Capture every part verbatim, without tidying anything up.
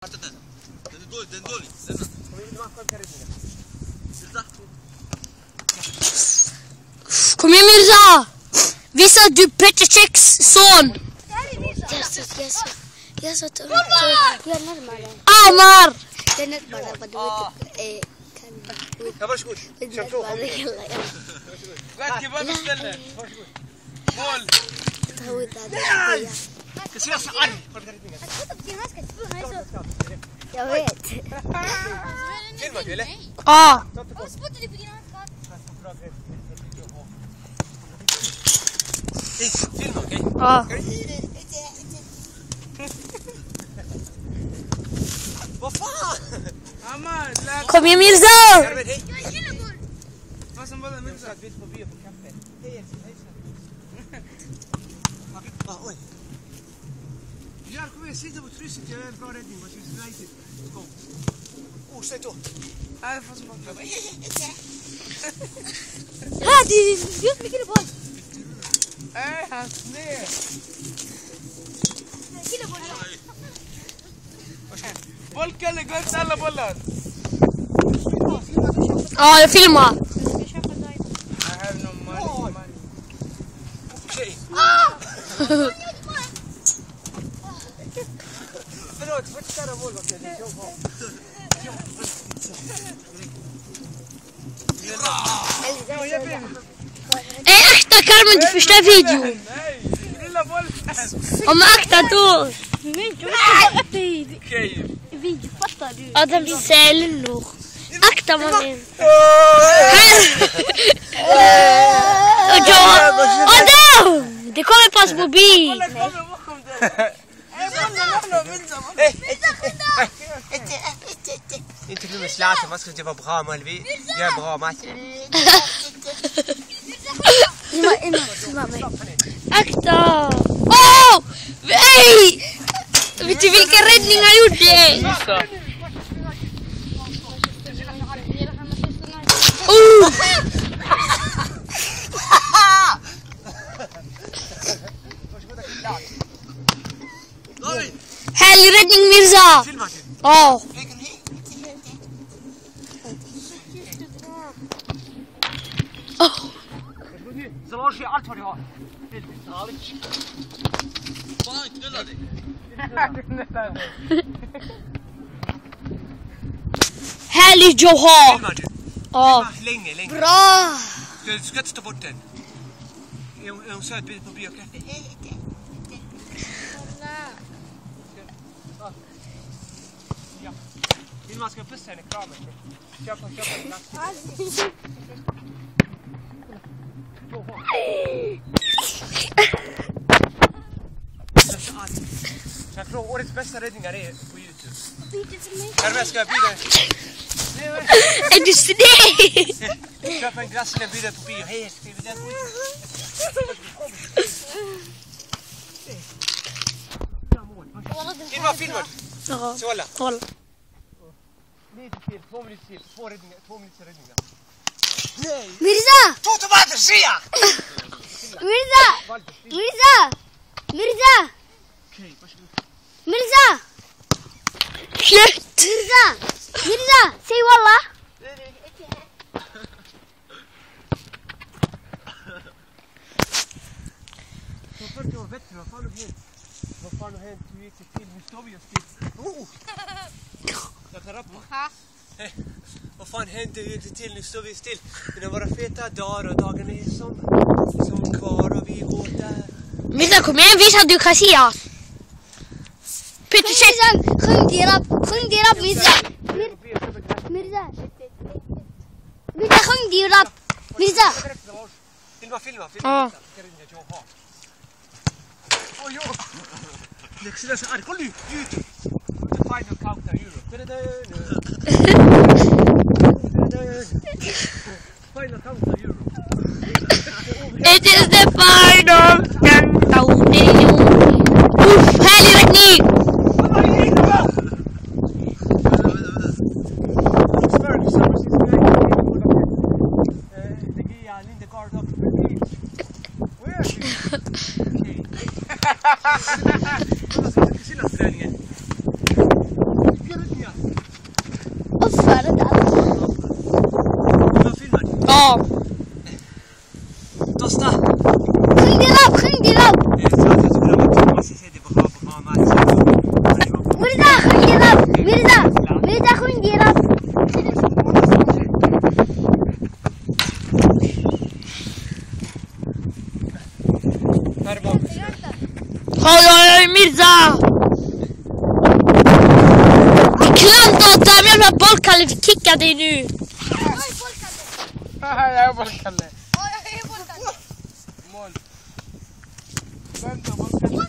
Den är dålig, den är dålig. Kom igen Mirza! Visa att du Petr Cechs son! Yes, yes, yes. Yes, så jag är närmare. Amar! Jag är närmare vad du vet. Ja, varsågod. Kör på. Rätt, vad beställer? Varsågod. Mål! Jag ser så arg. Jag vet. Filmar du eller? Ja. Filma, okej? Ja. Vad fan? Kom igen Mirza! Vad som bollen Mirza? Vi får bia på kaffe. Hej, hej. Oj. Jag kommer sitta på trycket. Jag är en bra räddning. Vad ska jag säga? Kom. Oh, säg då. Nej, jag får som bara. Ja, det är just mycket boll. Nej, han ner. Killa bollar. Bollkalle, glömt alla bollar. Ja, jag filmar. I have no money. money. Okej. Förlåt, vart ska det boll? Ey, akta Carmen, du förstör videon. Nej, lilla boll. Om akta då. Okej. Video, fattar du? Adam Selno. Akta mannen. Adam! Det kommer på hans mobil. Inte glömma Zlatan, vad ska det vara bra mål? Vi gör bra match. Akta! Åh! Oh! Ey! Vet du vilken räddning han gjorde? Oh! Härlig räddning Mirza! Ja. Så var det allt vad du har. Helt härligt. Fan, knulla dig. Härlig Joha! Filmar du? Ja. Länge, länge. Bra! Du ska inte ta bort den. Är hon, är hon söt på biokaffe? Ja. Vill man ska pussa henne i kramen? Köp och köp en glass. Jag tror årets bästa räddningar är på YouTube. Här ska jag bjuda. Är du snäll? Köp en glass eller bjuda på bio. Hej, skriv den. Filma, filma. Ja. Så hålla. Håll. Lite till, två minuter till. Två räddningar, två minuter räddningar. Nej! Mirza! Två tomater, ser jag! Mirza! Mirza! Mirza! Okej, varsågod. Mirza! Kött! Mirza! Mirza! Säg walla! Så först det var bättre, vad fan har hänt? Vad fan har hänt? Hur gick det till? Nu står vi och still. Oh! Jag tar upp. Vad fan hände? Hur gick det till? Nu står vi still. Det var feta dagar och dagarna är som, som kvar och vi går där. Mirza, kom igen, visa att du kan se. Petr Cech! Sjung det rap! Sjung det rap Mirza! Mirza! Mirza, sjung det rap! Mirza! Filma, filma, Ja. filma. Oj, oj. Det är så arg. Kolla nu, YouTube. The final countdown Europe. Final countdown Europe. It is the final countdown in Europe. Uff, härlig räddning! Före där. Du har filmat? Ja. Tosta! Sjung din rap, sjung din rap. Mirza, sjung din rap. Mirza, Mirza, sjung din rap. Här bak. Oj, oj, oj, Mirza! Klant åt dem, jävla bollkalle, vi kickar dig nu. Haha, jag är bollkalle. Mål. Vänta, bollkalle.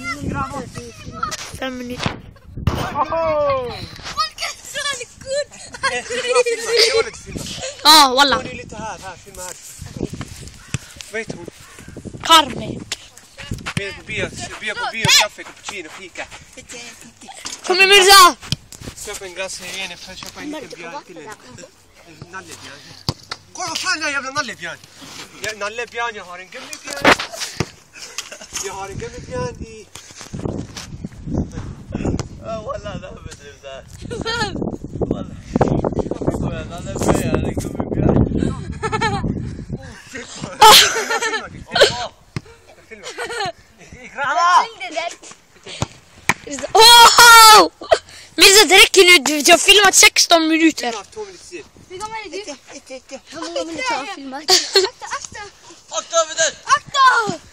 Fem minuter. Bollkalle så är good. Jag vill filma. Ja, walla. Hon är lite här, här, filma här. Vad heter hon? Carmen. Vi är på bio, vi är på bio, kaffe, cappuccino, fika. Kom igen, Mirza! Köp en glass här igen för att köpa en liten björn till en nallebjörn. Kolla vad fan är det jävla nallebjörn? Ja, nallebjörn, jag har en gummibjörn. Jag har en gummibjörn i... Ja, walla, det här betyder det här. Walla. Jag är en nallebjörn, jag är en gummibjörn. Oh! Mirza, det räcker nu. Du har filmat sexton minuter. Hur gammal är du? Hur många minuter har du filmat? Akta, akta! Akta!